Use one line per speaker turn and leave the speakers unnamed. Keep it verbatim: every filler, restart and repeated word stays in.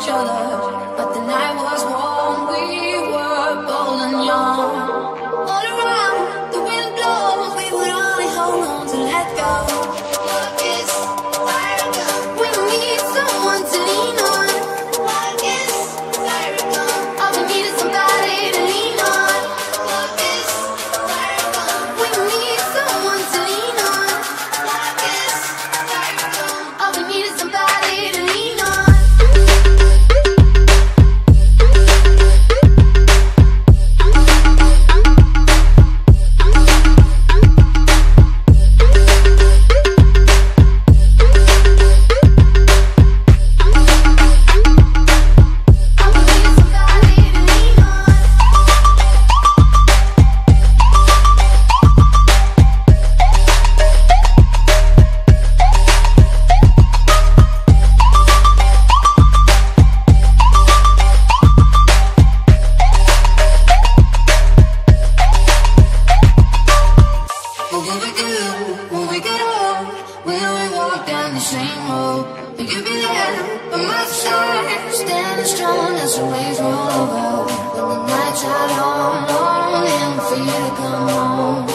each other, but the night was warm, we were bold and young. All around, the wind blows, we would only hold on to let go. Love is fire gun. We need someone to lean on. Love is fire gun. All we need is somebody to lean on. Love is fire gun. We need someone to lean on. Love is fire gun. All we need is somebody to lean on. What we do when we get old, when we walk down the same road. Will you be there by my side, standing strong as the waves roll over? When the nights are long, longing for you to come home.